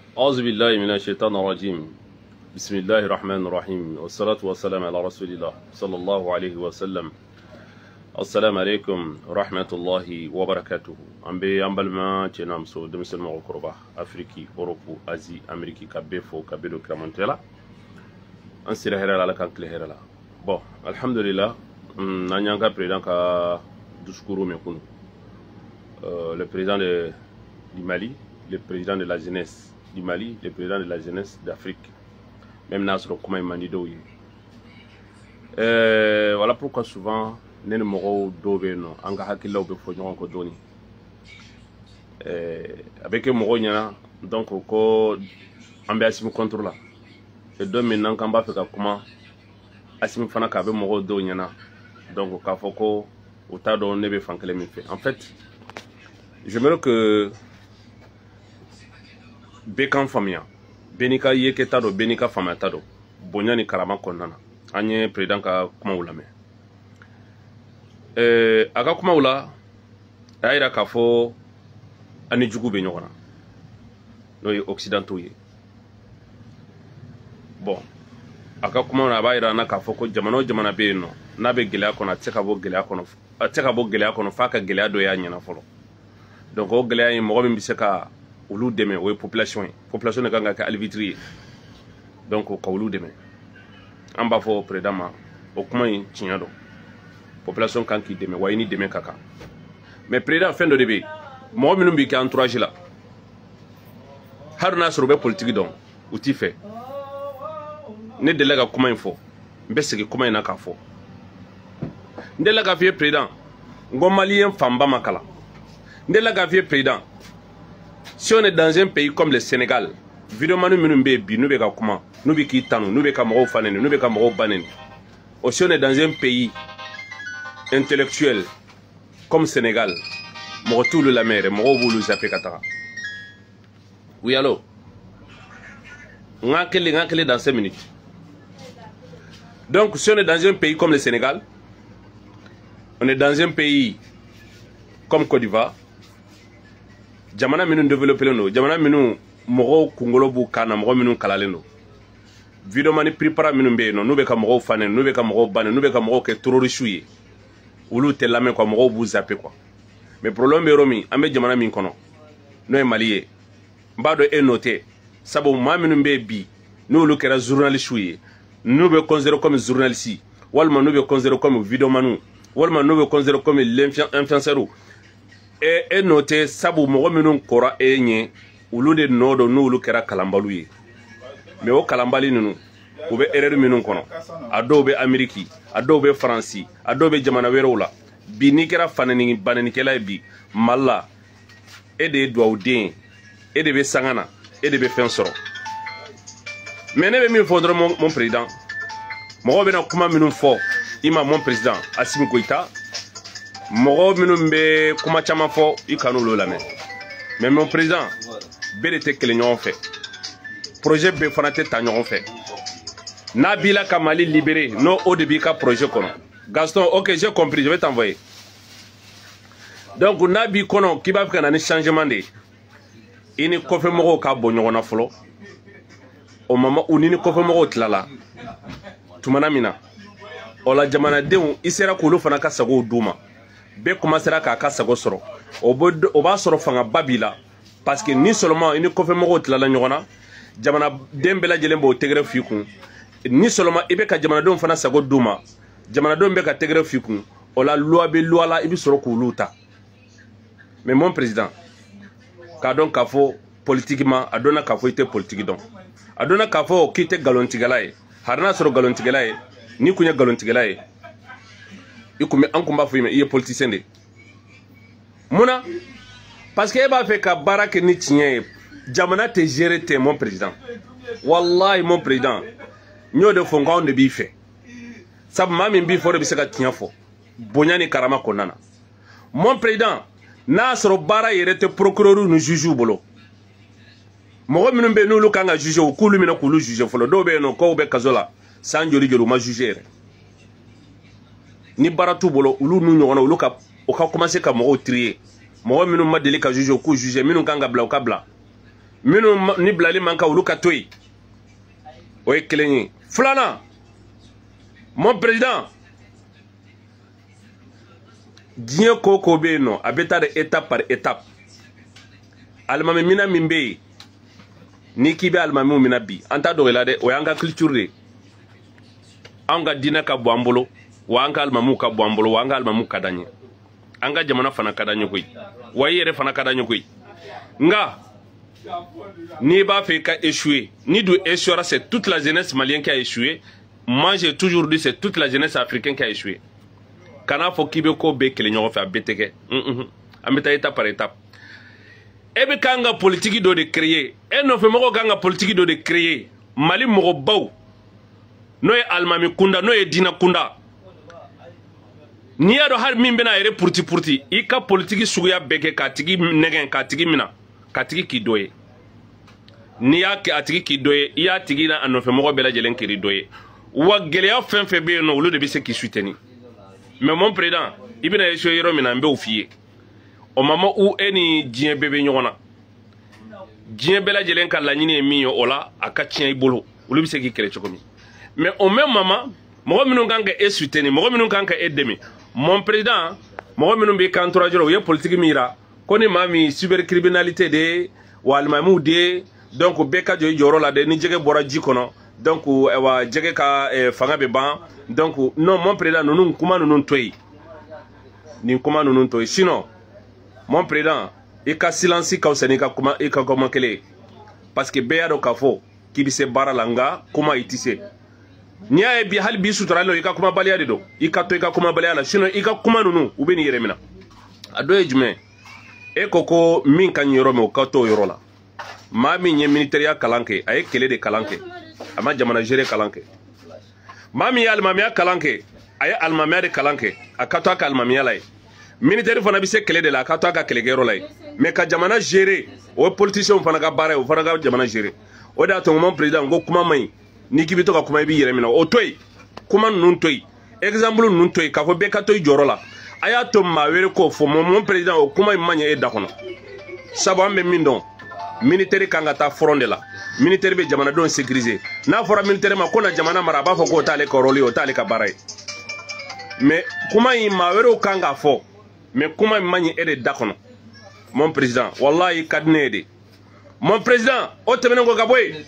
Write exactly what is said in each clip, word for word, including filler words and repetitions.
أعوذ بالله من الشيطان الرجيم بسم الله الرحمن الرحيم والصلاة والسلام على رسول الله صلى الله عليه وسلم. السلام عليكم ورحمة الله وبركاته. أمبي أمبلما تنام سو دمسل مغربا أفريقي أوروبا أزي أمريكي كبيفو كبيدو كرامنتلا أنسير هيرلا لكان كل هيرلا. Bon, alhamdulillah, نانيانكا président ka discours mekunu. Le président de, du Mali, le président de la jeunesse du Mali, le président de la jeunesse d'Afrique. Même Nasro Kouma Manido. Euh, voilà pourquoi souvent, nous ne mourons d'ouvrir, nous avons be fognon ko doni. Euh, avec le moro nyana, donc ko ambe asimu contrôle là. Et donc maintenant quand ba fait comment asimu fana ka be moro do nyana. Donc ka foko auta do nebe fankele mi fait. En fait, j'aimerais que Bekan famia benika yeke tado benika famia tado bonyani karama konnana anye président ka kuma ulame eh aka kuma ula ayira ka fo ani jugu be nyokona no yi occidentaux yi bon aka kuma na bayira na ka fo ko jamano jamana be no na be gele akona teka bo gele akona teka bo gele akona fa ka gele ado ya nyana folo donc o gele ay mo bi se ka olu deme o population population ne ganga ka alvitri donc ko olu deme amba fo prédama o kuma yin tinyado population kan ki deme wayini deme kaka mais président fin de début mo minum bi ka entourage la haruna sur be politique donc outi fait ne déléga kuma info mbeseke kuma ina ka fo ndéléga vie président ngo malien famba makala ndéléga vie président. Si on est dans un pays comme le Sénégal, évidemment nous nous bébi, nous béka comment, nous béki tanu, nous béka moro fanen, nous béka moro banen. Si on est dans un pays intellectuel comme Sénégal, moro tout le la mer, moro boulou zappé katara. Oui allô. Ngakele ngakele dans cinq minutes. Donc si on est dans un pays comme le Sénégal, on est dans un pays comme Côte d'Ivoire. Jamana minu développé no jamana minu mogo kungolo bu kana mogo minu kalale no video mani prepara minu be no nube ka mogo fane nube ka mogo bane nube ka mogo ke terroriste yi ulu te lame ko mogo bu zappé quoi mais problème be romi ambe jamana min kono no e malié mbado e noté sabo ma minu be bi no lu kera journaliste yi nube considéré comme journaliste walma nube considéré comme video manu walma nube considéré comme l'influenceur. Et, et noté sabu mogo minun kora e nye ulu de nodo nu ulu kera kalambalu ye mais o kalambali nunu ube erreur minun kono ado be Ameriki ado be Franci ado be jamana wero la bi ni kera fanani banani kela bi malla e de do den e de be sangana e de be fensoro mais ne be mi fondre mon, mon président mogo be na kuma minun fo ima mon président Assimi Goïta mogo minum be kuma chama fo ikanu lo lame mais mon président bele te kele ñon fait projet be fanate ta ñon fait na bila ka Mali libéré no au début ka projet kono Gaston OK j'ai compris je vais t'envoyer donc na bi kono ki ba fika na ni changement de ini ko fe mogo ka bo ñona folo o mama unini ko fe mogo tlala tumana mina o la jamana dew isera ko lo fana ka sago duma be commencera ka ka sago soro o ba soro fanga babila parce que ni seulement ini ko fe mogo tlala ñogona jamana dembela jelen bo tegre fikun ni seulement ibe ka jamana don fana sago duma jamana don be ka tegre fikun o la loi be loi la ibi soro ko luta mais mon président ka don ka fo politiquement adona ka fo ite politique don adona ka fo kite galontigala e harna soro galontigala e ni kunya galontigala e ikume ankumba fo yime iye politicien de muna parce que e ba fait ka barake ni tien jamana te gérer te mon président wallahi mon président nyo de fonga on de bi fait sab mami bi fo de bi se ka tien fo bonyani karama konana mon président na soro bara yere te procureur nu juge bolo mo minum be no lu kanga juge o kulu mina kulu juge fo do be no ko be kazola sanjori jolu ma juger ni baratu bolo ulu nu nyona ulu ka o ka commencer ka mo trier mo minum ma deli ka juge o ku juge minum kanga bla o ka bla minnu ni bilali man ka olu ka to yen o ye kelen ye filanan mon président diɲɛ ko ko bɛ yen nɔ a bɛ taa de étape par étape alimami mina min bɛ yen n'i k'i bɛ alimamiw mina bi an t'a dɔgɔ i la dɛ o y'an ka culture de ye an ka diinɛ ka bɔ an bolo wa an ka alimamiw ka bɔ an bolo wa an ka alimamiw ka d'an ye an ka jamana fana ka d'an ye koyi wa i yɛrɛ fana ka d'an ye koyi nka n'i b'a fɛ i ka échouer ni dun échouera c'est toute la jeunesse malienne qui a échoué moi j'ai toujours dit c'est toute la jeunesse africaine qui a échoué kana fɔ k'i bɛ ko bɛɛ kɛlɛ ɲɔgɔn fɛ a bɛɛ tɛ kɛ an bɛ taa étape par étape e bɛ kan ka politique dɔ de créer e nɔfɛmɔgɔw kan ka politique dɔ de créer mali mɔgɔbaw n'o ye alimami kunda n'o ye diinɛ kunda n'i y'a dɔn hali min bɛna a yɛrɛ puruti puruti i ka politique suguya bɛɛ kɛ k'a tigi nɛgɛn k'a tigi minɛ k'a tigi k'i dɔ ye n'i y'a kɛ a tigi k'i dɔ ye i y'a tigi n'a a nɔfɛmɔgɔ bɛɛ lajɛlen k'i dɔ ye wa gɛlɛya fɛn fɛn bɛ yen nɔ olu de bɛ se k'i soutenir mais mon président i bɛna échouer yɔrɔ min na n b'o f'i ye o moment où e ni diɲɛ bɛɛ bɛ ɲɔgɔn na diɲɛ bɛɛ lajɛlen ka laɲini ye min ye o la a ka tiɲɛ i bolo olu bɛ se k'i kɛlɛ cogo min mais au même moment mɔgɔ minnu kan ka e soutenir mɔgɔ minnu kan ka e dɛmɛ mon président mɔgɔ minnu b'i kan entourage u ye politique min yira ko ni maa min cybercriminalité de ye wa alimamiw de ye donc bɛɛ ka jɔ i jɔyɔrɔ la dɛ ni jɛgɛ bɔra ji kɔnɔ donc wa jɛgɛ ka fanga bɛ ban donc non mon président ninnu kuma ninnu to yen nin kuma ninnu to yen sinon mon président i ka silence ka fisa n'i ka kuma i ka kuma kelen ye parce que bɛɛ y'a dɔn k'a fɔ k'i bɛ se baara la nka kuma i tɛ se n'i y'a ye bi hali bi suturalen i ka kumabaliya de don i ka to i ka kumabaliya la sinon i ka kuma ninnu u bɛ n'i yɛrɛ minɛ a dɔ ye jumɛn e ko ko min ka ɲi yɔrɔ min o ka to o yɔrɔ la maa min ye militariya kalan kɛ a ye kɛlɛ de kalan kɛ a ma jamana gere kalan kɛ maa min ye alimamiya kalan kɛ a ye alimamiya de kalan kɛ a ka to a ka alimamiya la ye militaire fana bɛ se kɛlɛ de la a ka to a ka kɛlɛkɛyɔrɔ la ye mais ka jamana gere o ye politiciens fana ka baara ye o fana ka jamana gere o de y'a to mon président ko kuma man ɲi n'i k'i bɛ to ka kuma i b'i yɛrɛ minɛ o to yen kuma ninnu to yen exemple ninnu to yen k'a fɔ bɛɛ ka to i jɔyɔrɔ la a y'a to maa wɛrɛ k'o fɔ mon président o kuma in man ɲi e da kɔnɔ sabu an bɛ min dɔn militaire kan ka taa front de la militaire bɛ jamanadenw sécuriser n'a fɔra militaire ma ko na jamana mara a b'a fɔ k'o t'ale ka rôle ye o t'ale ka baara ye mais kuma in maa wɛrɛw kan k'a fɔ mais kuma in man ɲi e de da kɔnɔ mon président wallahi ka di ne ye de mon président o tɛmɛnen kɔ ka bɔ yen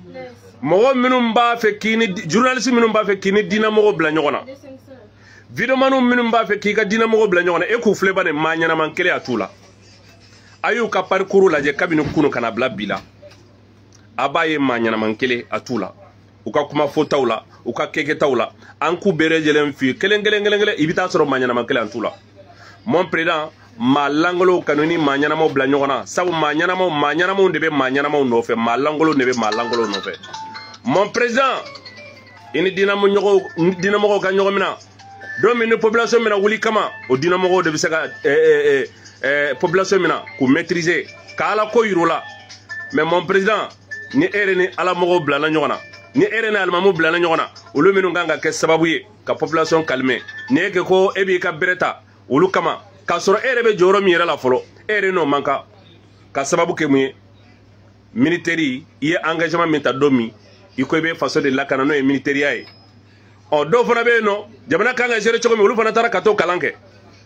mɔgɔ minnu b'a fɛ k'i ni journaliste minnu b'a fɛ k'i ni diinɛmɔgɔw bila ɲɔgɔn na videoman minnu b'a fɛ k'i ka diinɛmɔgɔw bila ɲɔgɔn na e k'u filɛ ba nin maa ɲɛnaman kelen a t'u la a y'u ka parcours lajɛ kabini kunu kana bila bi la a b'a ye maa ɲɛnaman kelen a t'u la u ka kuma fɔtaw la u ka kɛkɛtaw la an k'u bɛɛ lajɛlen f'i ye kelen kelen kelen kelen i bɛ taa sɔrɔ maa ɲɛnaman kelen a t'u la mon président maa langolow kanu ni maa ɲɛnamaw bila ɲɔgɔn na sabu maa ɲɛnamaw maa ɲɛnamaw de bɛ maa ɲɛnamaw nɔfɛ maa langolow de bɛ maa langolow nɔfɛ mon président i ni diinɛmɔgɔw diinɛmɔgɔw ka ɲɔgɔn minɛ don min ni population bɛna wuli kama o diinɛmɔgɔw de bɛ se ka population minɛ k'u maîtriser ka ala ko yir'u la mais mon président ni e yɛrɛ ni ala mɔgɔw bilala ɲɔgɔn na ni e yɛrɛ ni alimamiw bilala ɲɔgɔn na olu minnu kan ka kɛ sababu ye ka population calmer ni e kɛ ko e b'i ka bere ta olu kama k'a sɔrɔ e yɛrɛ bɛ jɔyɔrɔ min yɛrɛ la fɔlɔ e yɛrɛ n'o man kan ka sababu kɛ mun ye militaire i ye engagement min ta don min i ko i bɛ faso de lakana n'o ye militariya ye ɔ dɔw fana bɛ yen nɔ jamana kan ka gérer cogo min olu fana taara ka t'o kalan kɛ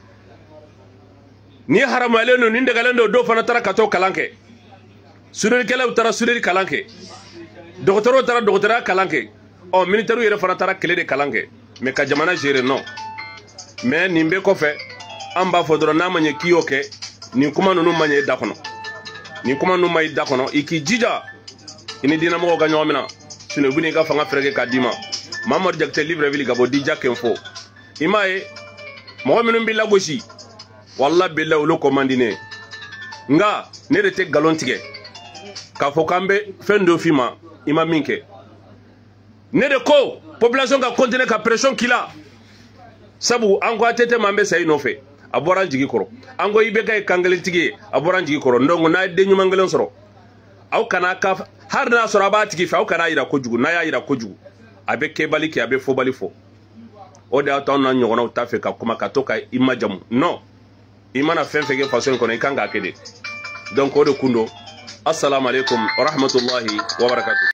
ni haramuyalen don ni dagalen don dɔw fana taara ka t'o kalan kɛ soudeur taara soudeur kalan kɛ dɔgɔtɔrɔw taara dɔgɔtɔrɔya kalan kɛ ɔ militaire yɛrɛ fana taara kɛlɛ de kalan kɛ mais ka jamana gérer non mais nin bɛɛ kɔfɛ an b'a fɔ dɔrɔn n'a ma ɲɛ k'i y'o kɛ nin kuma ninnu ma ɲɛ i da kɔnɔ nin kuma ninnu ma i da kɔnɔ i k'i jija i ni diinɛmɔgɔw ka ɲɔgɔn minɛ sinon u bɛ n'i ka fanga fɛrɛkɛ k'a d'i ma Mamadu Jakite Libreville ka bɔ Dija Kenfo i m'a ye mɔgɔ minnu b'i lagosi wala bɛla olu ko man di ne nka ne de tɛ nkalon tigɛ k'a fɔ k'an bɛ fɛn dɔ f'i ma i ma min kɛ ne de ko population ka continuer ka pression k'i la sabu an ko a tɛ tɛmɛ an bɛ sa i nɔfɛ a bɔra an jigi kɔrɔ an ko i bɛ kɛ ye kan kelentigi ye a bɔra an jigi kɔrɔ donc n'a ye den ɲuman kelen sɔrɔ aw kana ka hali n'a sɔrɔ a b'a tigi fɛ aw kana yira kojugu n'a y'a yira kojugu a bɛ kɛbali kɛ a bɛ fɔbali fɔ o de y'a to an n'a ɲɔgɔnnaw t'a fɛ ka kuma ka to ka i majamu non i mana fɛn fɛn kɛ faso in kɔnɔ i kan k'a kɛ de donc o de kun don assalamu alaikum wa rahmatullahi wa barakatuh.